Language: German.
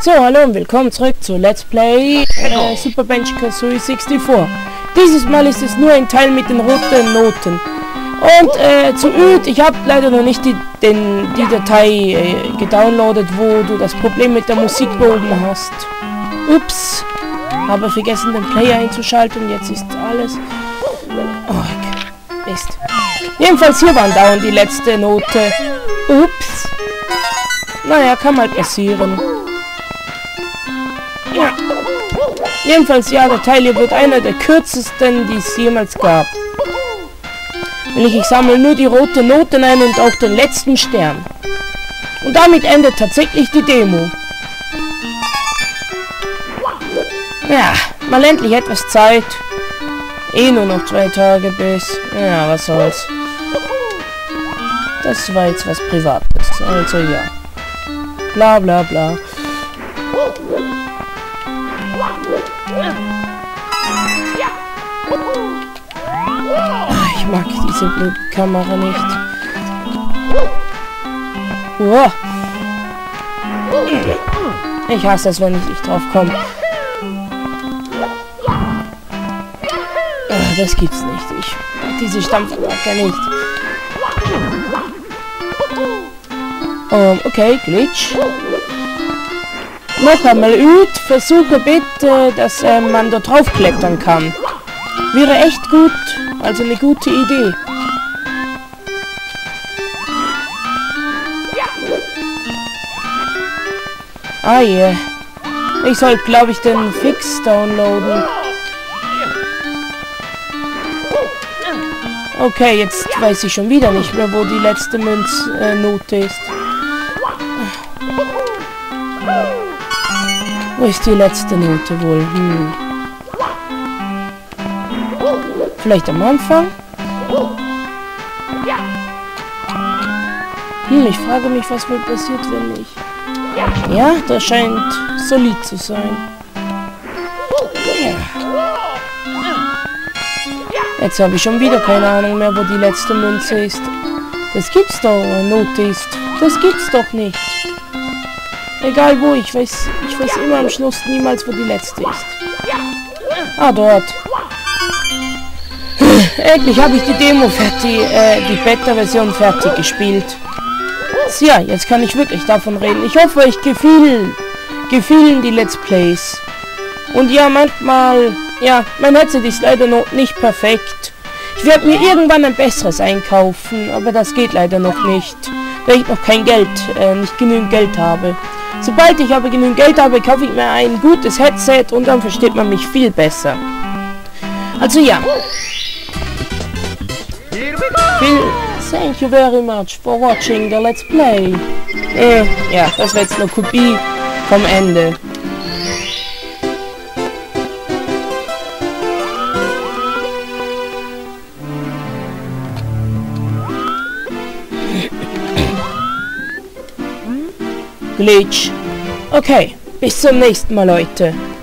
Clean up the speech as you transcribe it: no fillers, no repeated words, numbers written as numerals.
So, hallo und willkommen zurück zu Let's Play Super Banjo-Kazooie 64. Dieses Mal ist es nur ein Teil mit den roten Noten. Und zu Üd, ich habe leider noch nicht die Datei gedownloadet, wo du das Problem mit der Musik behoben hast. Ups, habe vergessen den Player einzuschalten, jetzt ist alles... Oh, Mist. Jedenfalls hier waren dauernd die letzte Note. Ups. Naja, kann mal passieren. Ja. Jedenfalls, ja, der Teil hier wird einer der kürzesten, die es jemals gab. Ich sammle nur die rote Noten ein und auch den letzten Stern. Und damit endet tatsächlich die Demo. Ja, mal endlich etwas Zeit. Nur noch 2 Tage bis... Ja, was soll's. Das war jetzt was Privates. Also ja. Bla bla bla. Ich mag diese Kamera nicht. Wow. Ich hasse es, wenn ich nicht drauf komme. Das gibt's nicht. Ich mag diese Stampfattacke nicht. Okay, Glitch. Noch einmal Üd, versuche bitte, dass man da drauf klettern kann. Wäre echt gut, also eine gute Idee. Ah je. Ich sollte, glaube ich, den Fix downloaden. Okay, jetzt weiß ich schon wieder nicht mehr, wo die letzte Münznote ist. Wo ist die letzte Note wohl? Vielleicht am Anfang? Ich frage mich, was wohl passiert, wenn ich... Ja, das scheint solid zu sein. Ja. Jetzt habe ich schon wieder keine Ahnung mehr, wo die letzte Münze ist. Das gibt's doch, Note ist. Das gibt's doch nicht. Egal wo, ich weiß immer am Schluss niemals, wo die letzte ist. Ah, dort. Endlich habe ich die Demo fertig, die Beta-Version fertig gespielt. Ja, jetzt kann ich wirklich davon reden. Ich hoffe, euch gefielen die Let's Plays. Und ja, manchmal, ja, mein Headset ist leider noch nicht perfekt. Ich werde mir irgendwann ein besseres einkaufen, aber das geht leider noch nicht, weil ich noch kein Geld, nicht genügend Geld habe. Sobald ich aber genügend Geld habe, kaufe ich mir ein gutes Headset und dann versteht man mich viel besser. Also ja. Thank you very much for watching the Let's Play. Ja, das war jetzt eine Kopie vom Ende. Glitch. Okay, bis zum nächsten Mal, Leute.